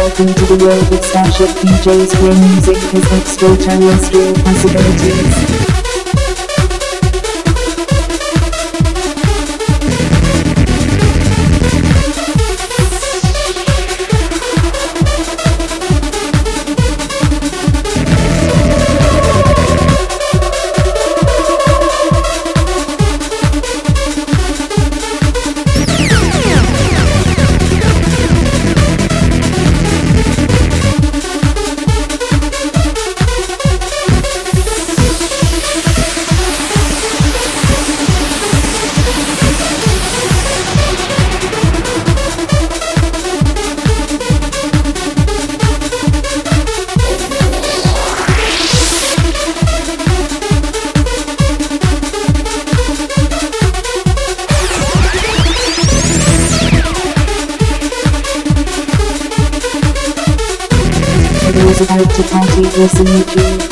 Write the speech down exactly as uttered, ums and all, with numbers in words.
Welcome to the world of Starship D Js, where music has extraterrestrial possibilities. Those about to party, listen to